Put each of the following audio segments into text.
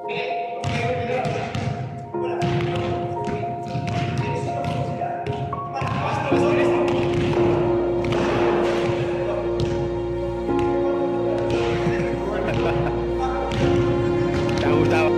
¿Te ha gustado?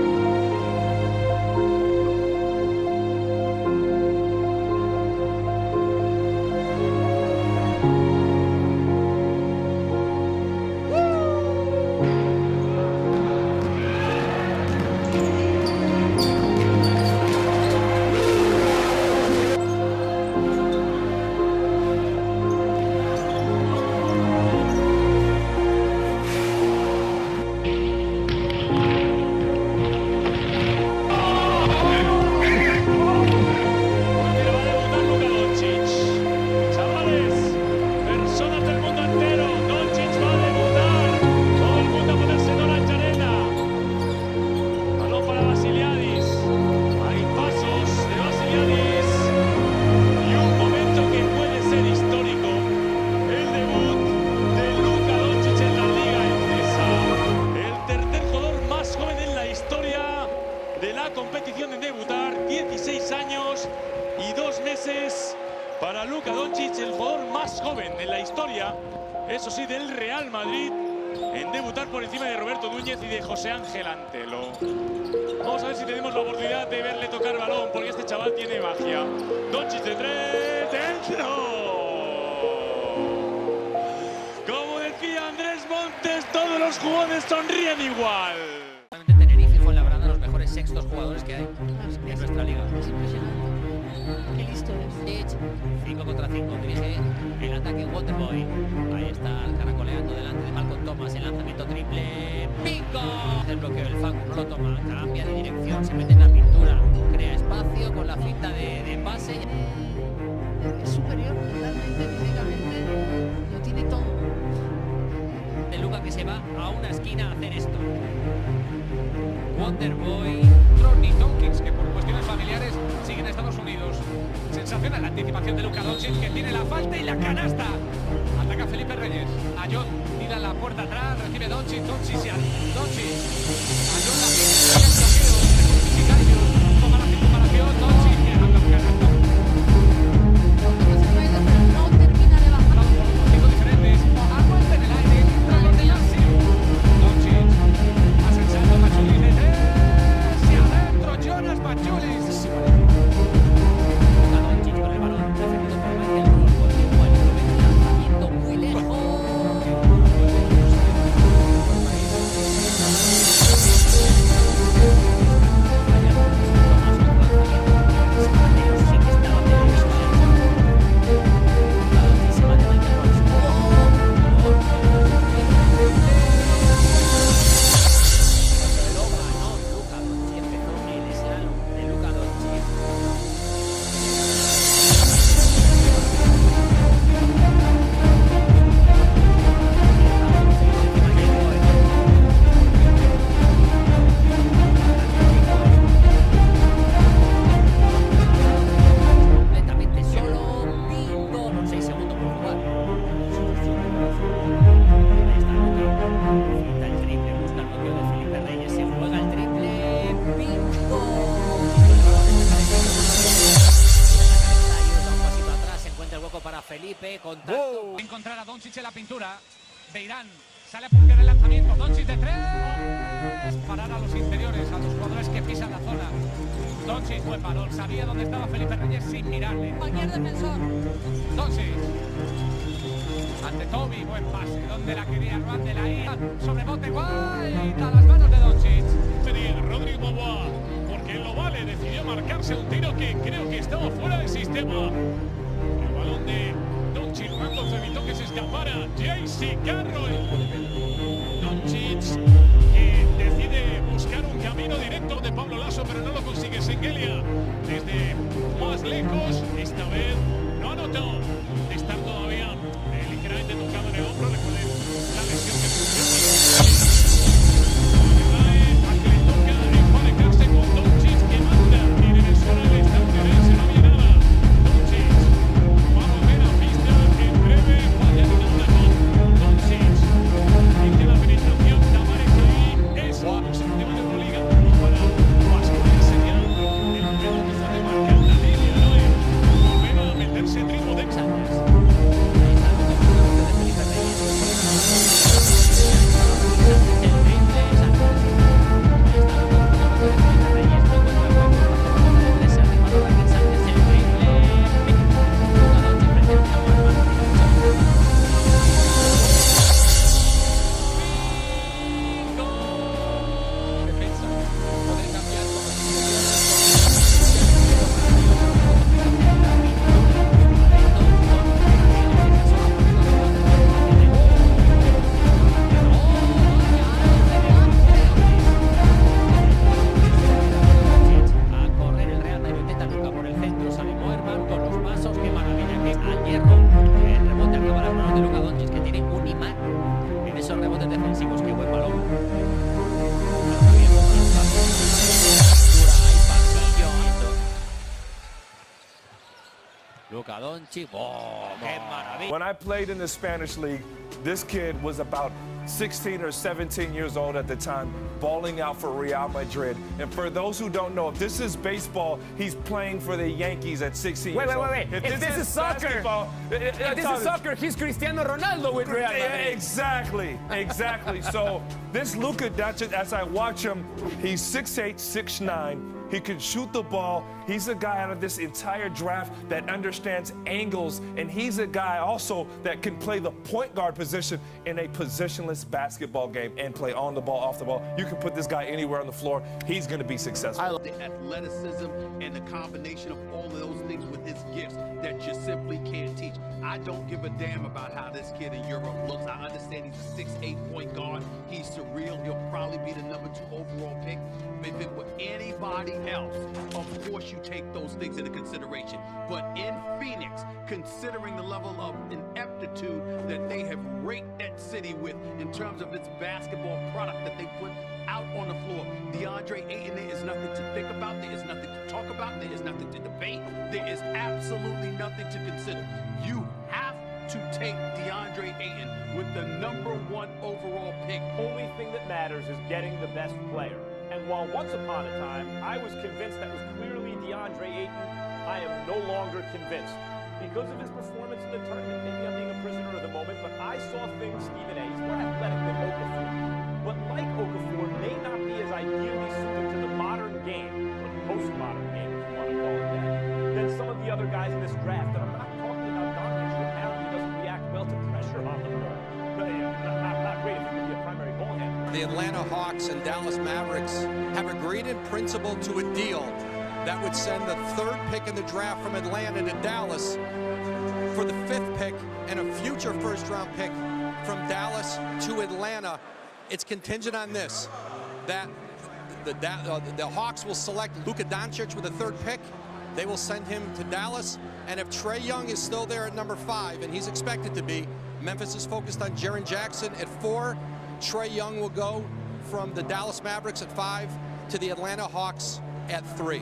De la competición en debutar, 16 años y 2 meses para Luka Doncic, el jugador más joven en la historia, eso sí, del Real Madrid, en debutar por encima de Roberto Núñez y de José Ángel Antelo. Vamos a ver si tenemos la oportunidad de verle tocar balón, porque este chaval tiene magia. Doncic de 3, ¡dentro! Como decía Andrés Montes, todos los jugadores sonríen igual. Los mejores sextos jugadores que hay en nuestra liga. Es impresionante. Qué listo es. 5 contra 5, dirige el ataque Waterboy. Ahí está caracoleando delante de Malcolm Thomas. El lanzamiento triple. ¡Bingo! El bloqueo del Facu no lo toma. Cambia de dirección, se mete en la pintura. Crea espacio con la finta de pase. Es superior totalmente físicamente. Lo tiene todo. De Luka que se va a una esquina a hacer esto. Wonderboy. Ni Doncic, que por cuestiones familiares sigue en Estados Unidos. Sensacional la anticipación de Luka Doncic, que tiene la falta y la canasta. Ataca Felipe Reyes. A John, tira la puerta atrás, recibe Doncic. Doncic. A John la pista, el bloqueo. Toma la circunvalación. Doncic, que arranca un canasta. No termina de bajar. 5 diferentes. Aguanta en el aire. Tras de Lazio. Doncic. Asensando Machulis de 3. Y adentro Jonas Machulis. Doncic con el balón, defendido por Michael Ross. Continúa el lanzamiento muy lejos. Felipe, contacto. Encontrar a Doncic en la pintura. Beirán sale a puntear el lanzamiento. Doncic de 3. Parar a los interiores, a los jugadores que pisan la zona. Doncic, buen balón. Sabía dónde estaba Felipe Reyes sin mirarle. Cualquier defensor. Doncic. Ante Toby, buen pase. Donde la quería Ruan de la IA. Sobre bote, guay. A las manos de Doncic. Sería Rodrigo Boboa, porque lo vale, decidió marcarse un tiro que creo que estaba fuera del sistema. El balón de Doncic Randolph evitó que se escapara JC Carroll. Doncic que decide buscar un camino directo de Pablo Lasso, pero no lo consigue. Sengelia desde más lejos, esta vez no anotó. De estar todavía ligeramente tocado en el hombro, recuerden la lesión que sufrió. Luka Doncic. ¡Oh, qué maravilla! When I played in the Spanish league, this kid was about 16 or 17 years old at the time, balling out for Real Madrid. And for those who don't know, if this is baseball, he's playing for the Yankees at 16 years old. Wait. If this is soccer, he's Cristiano Ronaldo with Real Madrid. Exactly. So this Luka Doncic, as I watch him, he's 6'8", 6'9". He can shoot the ball. He's a guy out of this entire draft that understands angles, and he's a guy also that can play the point guard position in a positionless basketball game and play on the ball, off the ball. You can put this guy anywhere on the floor. He's going to be successful. The athleticism and the combination of all of those things with his gifts that you simply can't teach. I don't give a damn about how this kid in Europe looks. I understand he's a 6'8" point guard. He's surreal. He'll probably be the number 2 overall pick. If it were anybody else, of course you take those things into consideration. But in Phoenix, considering the level of ineptitude that they have raked that city with in terms of its basketball product that they put out on the floor, DeAndre Ayton, there is nothing to think about. There is nothing to talk about. There is nothing to debate. There is absolutely nothing to consider. You have to take DeAndre Ayton with the #1 overall pick. Only thing that matters is getting the best player. And while once upon a time I was convinced that was clearly DeAndre Ayton, I am no longer convinced. Because of his performance in the tournament, maybe I'm being a prisoner of the moment, but I saw things Stephen A. He's more athletic than Okafor. But like Okafor, may not be as ideally suited to the modern game, or the postmodern game, if you want to call it that, than some of the other guys in this draft. And I'm not talking about Doncic, who apparently doesn't react well to pressure on the ball. Not great if he could be a primary ball handler. The Atlanta Hawks and Dallas Mavericks have agreed in principle to a deal that would send the 3rd pick in the draft from Atlanta to Dallas for the 5th pick and a future first-round pick from Dallas to Atlanta. It's contingent on this, that the Hawks will select Luka Doncic with the 3rd pick. They will send him to Dallas, and if Trae Young is still there at number 5, and he's expected to be, Memphis is focused on Jaren Jackson at 4. Trae Young will go from the Dallas Mavericks at 5 to the Atlanta Hawks at 3.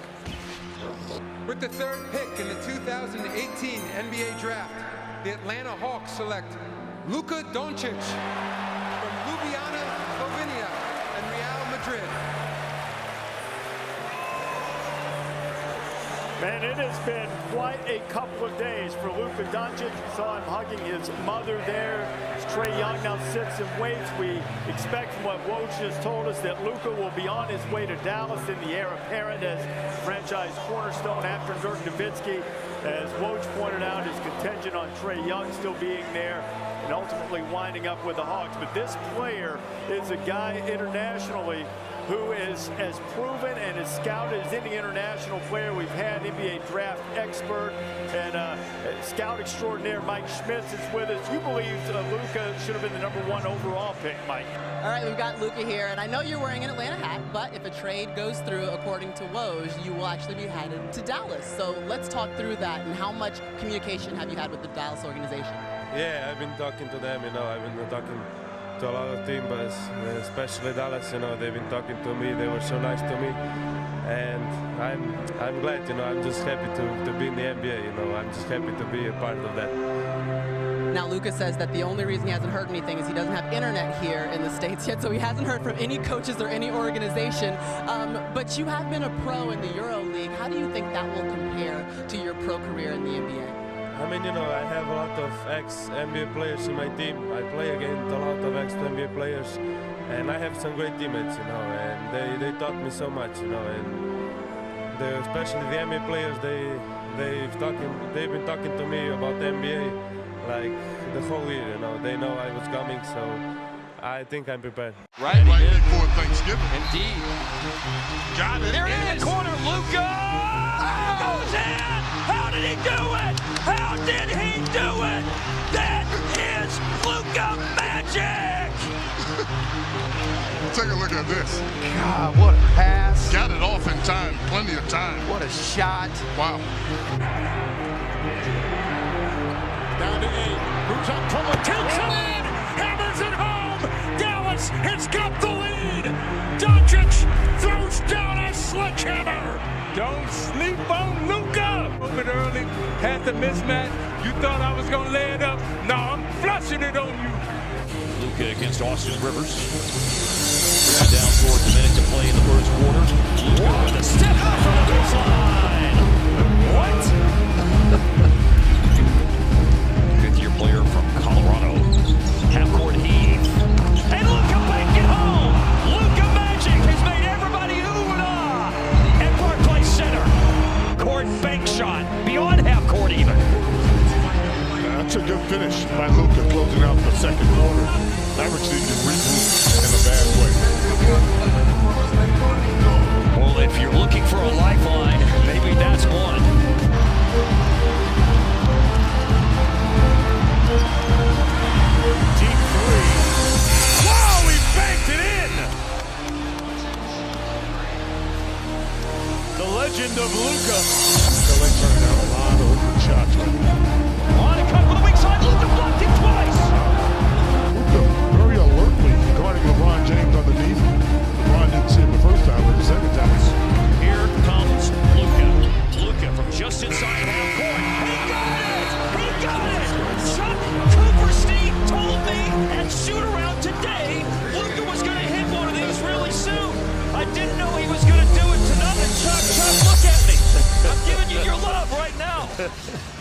With the 3rd pick in the 2018 NBA Draft, the Atlanta Hawks select Luka Doncic from Ljubljana, Slovenia, and Real Madrid. Man, it has been quite a couple of days for Luka Doncic. We saw him hugging his mother there. As Trae Young now sits and waits. We expect from what Woj just told us that Luka will be on his way to Dallas in the heir apparent as franchise cornerstone after Dirk Nowitzki. As Woj pointed out, his contingent on Trae Young still being there and ultimately winding up with the Hawks. But this player is a guy internationally who is as proven and as scouted as any international player we've had. NBA draft expert and scout extraordinaire Mike Schmitz is with us. You believed Luka should have been the #1 overall pick, Mike. All right, we've got Luka here, and I know you're wearing an Atlanta hat, but if a trade goes through, according to Woj, you will actually be headed to Dallas. So let's talk through that, and how much communication have you had with the Dallas organization? Yeah, I've been talking to them, I've been talking to a lot of teams, but especially Dallas, they've been talking to me. They were so nice to me, and I'm glad, I'm just happy to be in the NBA, I'm just happy to be a part of that. Now, Luka says that the only reason he hasn't heard anything is he doesn't have internet here in the States yet, so he hasn't heard from any coaches or any organization. But you have been a pro in the EuroLeague. How do you think that will compare to your pro career in the NBA? I mean, I have a lot of ex-NBA players in my team. I play against a lot of ex-NBA players, and I have some great teammates, and they taught me so much, and especially the NBA players, they've been talking to me about the NBA like the whole year, They know I was coming, so I think I'm prepared. Right before Thanksgiving. Indeed. Got it. There in the corner, Luka! Goes in! How did he do it? How did he do it? That is Luka magic! Take a look at this. God, what a pass. Got it off in time, plenty of time. What a shot. Wow. Down to 8. Moves up, Puma takes it in. Hammers it home. Dallas has got the lead. Doncic throws down a sledgehammer. Don't sleep on Luka! Moving early, had the mismatch. You thought I was going to lay it up. No, I'm flushing it on you. Luka against Austin Rivers. Down towards a minute to play in the first quarter. Luka with a step out from the baseline. What? Fifth-year player from Colorado. Half-court heave. And Luka banked it home. Luka Magic has made everybody ooh and ah at Park Place Center. Court bank shot beyond half-court even. That's a good finish by Luka closing out the second quarter. Mavericks need to regroup in a bad way. Well, if you're looking for a lifeline, maybe that's one. Deep three. Wow, he banked it in! The legend of Luka. They're turning down a lot of open shots right now. On a cut for the weak side, Luka blocked it twice. Luka very alertly guarding LeBron James underneath. LeBron didn't see him the first time, but the second time. Here comes Luka. Luka from just inside half court. He got it! He got it! Chuck Cooperstein told me at shoot-around today Luka was going to hit one of these really soon. I didn't know he was going to do it tonight. Chuck, look at me. I'm giving you your love right now.